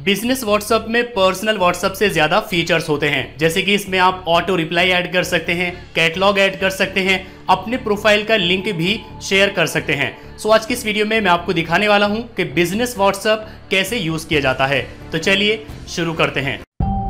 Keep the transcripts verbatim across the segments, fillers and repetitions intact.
Business WhatsApp में personal WhatsApp से ज्यादा फीचर्स होते हैं, जैसे कि इसमें आप ऑटो रिप्लाई ऐड कर सकते हैं, कैटलॉग ऐड कर सकते हैं, अपने प्रोफाइल का लिंक भी शेयर कर सकते हैं। सो आज की इस वीडियो में मैं आपको दिखाने वाला हूं कि बिजनेस व्हाट्सएप कैसे यूज किया जाता है। तो चलिए शुरू करते हैं।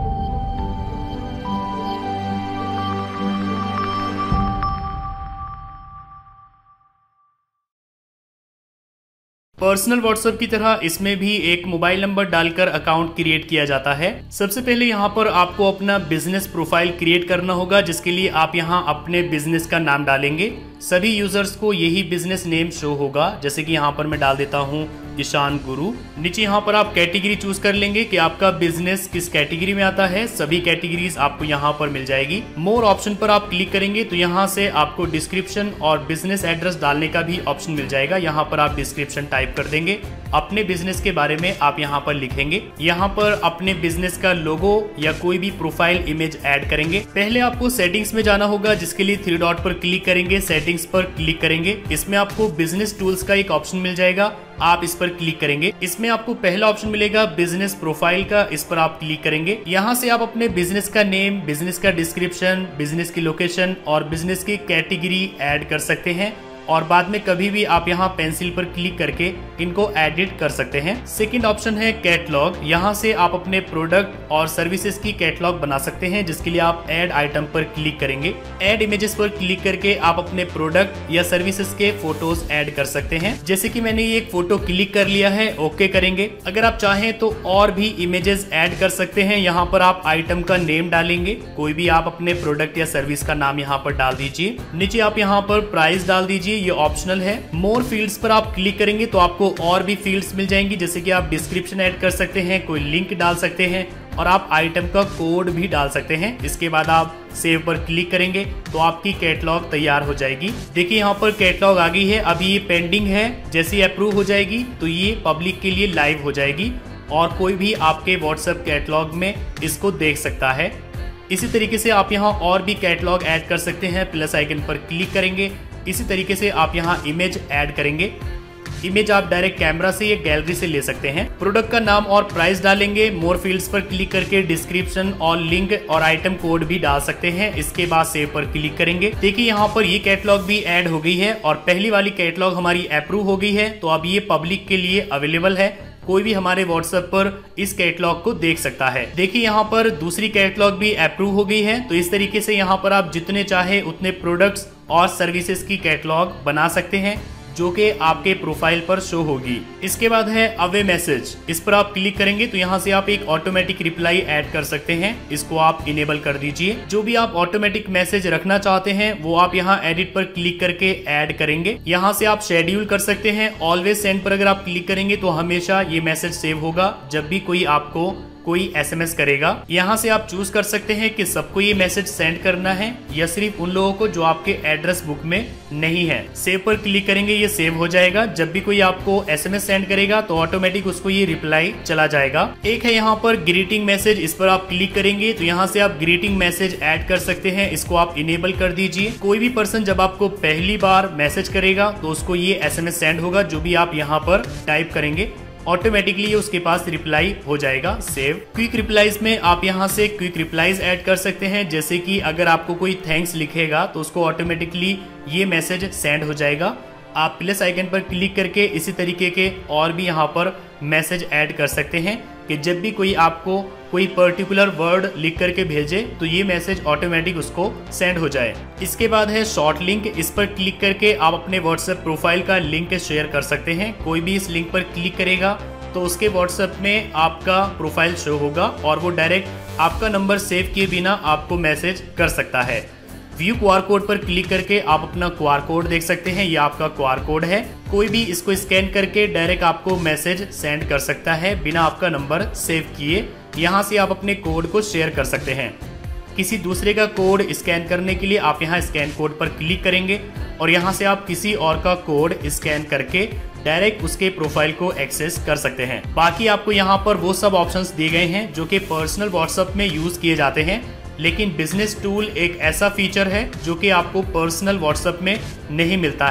पर्सनल व्हाट्सएप की तरह इसमें भी एक मोबाइल नंबर डालकर अकाउंट क्रिएट किया जाता है। सबसे पहले यहाँ पर आपको अपना बिजनेस प्रोफाइल क्रिएट करना होगा, जिसके लिए आप यहाँ अपने बिजनेस का नाम डालेंगे। सभी यूजर्स को यही बिजनेस नेम शो होगा, जैसे कि यहाँ पर मैं डाल देता हूँ ईशान गुरु। नीचे यहाँ पर आप कैटेगरी चूज कर लेंगे कि आपका बिजनेस किस कैटेगरी में आता है। सभी कैटेगरीज आपको यहाँ पर मिल जाएगी। मोर ऑप्शन पर आप क्लिक करेंगे तो यहाँ से आपको डिस्क्रिप्शन और बिजनेस एड्रेस डालने का भी ऑप्शन मिल जाएगा। यहाँ पर आप डिस्क्रिप्शन टाइप कर देंगे, अपने बिजनेस के बारे में आप यहाँ पर लिखेंगे। यहाँ पर अपने बिजनेस का लोगो या कोई भी प्रोफाइल इमेज ऐड करेंगे। पहले आपको सेटिंग्स में जाना होगा, जिसके लिए थ्री डॉट पर क्लिक करेंगे, सेटिंग्स पर क्लिक करेंगे। इसमें आपको बिजनेस टूल्स का एक ऑप्शन मिल जाएगा, आप इस पर क्लिक करेंगे। इसमें आपको पहला ऑप्शन मिलेगा बिजनेस प्रोफाइल का, इस पर आप क्लिक करेंगे। यहाँ से आप अपने बिजनेस का नेम, बिजनेस का डिस्क्रिप्शन, बिजनेस की लोकेशन और बिजनेस की कैटेगरी ऐड कर सकते हैं और बाद में कभी भी आप यहाँ पेंसिल पर क्लिक करके इनको एडिट कर सकते हैं। सेकंड ऑप्शन है कैटलॉग। यहाँ से आप अपने प्रोडक्ट और सर्विसेज की कैटलॉग बना सकते हैं, जिसके लिए आप ऐड आइटम पर क्लिक करेंगे। ऐड इमेजेस पर क्लिक करके आप अपने प्रोडक्ट या सर्विसेज के फोटोज ऐड कर सकते हैं। जैसे कि मैंने ये एक फोटो क्लिक कर लिया है, ओके करेंगे। अगर आप चाहें तो और भी इमेजेस ऐड कर सकते हैं। यहाँ पर आप आइटम का नेम डालेंगे, कोई भी आप अपने प्रोडक्ट या सर्विस का नाम यहाँ पर डाल दीजिए। नीचे आप यहाँ पर प्राइस डाल दीजिए, ये ऑप्शनल है। मोर फील्ड्स पर आप क्लिक करेंगे तो आपको और भी फील्ड्स मिल जाएंगी, जैसे कि आप डिस्क्रिप्शन ऐड कर सकते हैं, कोई लिंक डाल सकते हैं और आप आइटम का कोड भी डाल सकते हैं। इसके बाद आप सेव पर क्लिक करेंगे तो आपकी कैटलॉग तैयार हो जाएगी। देखिए यहाँ पर कैटलॉग आ गई है, अभी ये पेंडिंग है। जैसे ही अप्रूव हो जाएगी तो ये पब्लिक के लिए लाइव हो जाएगी और कोई भी आपके व्हाट्सएप कैटलॉग में इसको देख सकता है। इसी तरीके से आप यहाँ और भी कैटलॉग ऐड कर सकते हैं। प्लस आइकन पर क्लिक करेंगे, इसी तरीके से आप यहाँ इमेज ऐड करेंगे। इमेज आप डायरेक्ट कैमरा से या गैलरी से ले सकते हैं। प्रोडक्ट का नाम और प्राइस डालेंगे। मोर फील्ड्स पर क्लिक करके डिस्क्रिप्शन और लिंक और आइटम कोड भी डाल सकते हैं। इसके बाद सेव पर क्लिक करेंगे। देखिए यहाँ पर ये कैटलॉग भी ऐड हो गई है और पहली वाली कैटलॉग हमारी अप्रूव हो गई है, तो अब ये पब्लिक के लिए अवेलेबल है। कोई भी हमारे व्हाट्सएप पर इस कैटलॉग को देख सकता है। देखिए यहाँ पर दूसरी कैटलॉग भी अप्रूव हो गई है। तो इस तरीके से यहाँ पर आप जितने चाहे उतने प्रोडक्ट्स और सर्विसेज की कैटलॉग बना सकते हैं, जो कि आपके प्रोफाइल पर शो होगी। इसके बाद है अवे मैसेज। इस पर आप क्लिक करेंगे तो यहाँ से आप एक ऑटोमेटिक रिप्लाई ऐड कर सकते हैं। इसको आप इनेबल कर दीजिए। जो भी आप ऑटोमेटिक मैसेज रखना चाहते हैं वो आप यहाँ एडिट पर क्लिक करके ऐड करेंगे। यहाँ से आप शेड्यूल कर सकते हैं। ऑलवेज सेंड पर अगर आप क्लिक करेंगे तो हमेशा ये मैसेज सेव होगा जब भी कोई आपको कोई एसएमएस करेगा। यहाँ से आप चूज कर सकते हैं कि सबको ये मैसेज सेंड करना है या सिर्फ उन लोगों को जो आपके एड्रेस बुक में नहीं है। सेव पर क्लिक करेंगे, ये सेव हो जाएगा। जब भी कोई आपको एसएमएस सेंड करेगा तो ऑटोमेटिक उसको ये रिप्लाई चला जाएगा। एक है यहाँ पर ग्रीटिंग मैसेज। इस पर आप क्लिक करेंगे तो यहाँ से आप ग्रीटिंग मैसेज ऐड कर सकते हैं। इसको आप इनेबल कर दीजिए। कोई भी पर्सन जब आपको पहली बार मैसेज करेगा तो उसको ये एसएमएस सेंड होगा, जो भी आप यहाँ पर टाइप करेंगे ऑटोमेटिकली उसके पास रिप्लाई हो जाएगा। सेव। क्विक रिप्लाईज में आप यहाँ से क्विक रिप्लाईज ऐड कर सकते हैं, जैसे कि अगर आपको कोई थैंक्स लिखेगा तो उसको ऑटोमेटिकली ये मैसेज सेंड हो जाएगा। आप प्लस आइकन पर क्लिक करके इसी तरीके के और भी यहाँ पर मैसेज ऐड कर सकते हैं कि जब भी कोई आपको कोई पर्टिकुलर वर्ड लिख करके भेजे तो ये मैसेज ऑटोमेटिक उसको सेंड हो जाए। इसके बाद है शॉर्ट लिंक। इस पर क्लिक करके आप अपने व्हाट्सएप प्रोफाइल का लिंक शेयर कर सकते हैं। कोई भी इस लिंक पर क्लिक करेगा तो उसके व्हाट्सएप में आपका प्रोफाइल शो होगा और वो डायरेक्ट आपका नंबर सेव किए बिना आपको मैसेज कर सकता है। व्यू क्यूआर कोड पर क्लिक करके आप अपना क्यूआर कोड देख सकते हैं। ये आपका क्यूआर कोड है। कोई भी इसको स्कैन करके डायरेक्ट आपको मैसेज सेंड कर सकता है बिना आपका नंबर सेव किए। यहाँ से आप अपने कोड को शेयर कर सकते हैं। किसी दूसरे का कोड स्कैन करने के लिए आप यहाँ स्कैन कोड पर क्लिक करेंगे और यहाँ से आप किसी और का कोड स्कैन करके डायरेक्ट उसके प्रोफाइल को एक्सेस कर सकते हैं। बाकी आपको यहाँ पर वो सब ऑप्शंस दिए गए हैं जो कि पर्सनल व्हाट्सएप में यूज किए जाते हैं, लेकिन बिजनेस टूल एक ऐसा फीचर है जो कि आपको पर्सनल व्हाट्सएप में नहीं मिलता है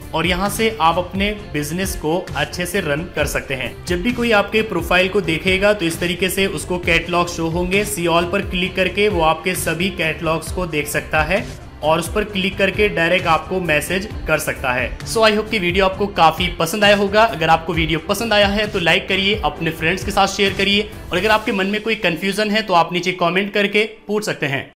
और यहाँ से आप अपने बिजनेस को अच्छे से रन कर सकते हैं। जब भी कोई आपके प्रोफाइल को देखेगा तो इस तरीके से उसको कैटलॉग शो होंगे। सी ऑल पर क्लिक करके वो आपके सभी कैटलॉग्स को देख सकता है और उस पर क्लिक करके डायरेक्ट आपको मैसेज कर सकता है। सो आई होप कि वीडियो आपको काफी पसंद आया होगा। अगर आपको वीडियो पसंद आया है तो लाइक करिए, अपने फ्रेंड्स के साथ शेयर करिए और अगर आपके मन में कोई कंफ्यूजन है तो आप नीचे कमेंट करके पूछ सकते हैं।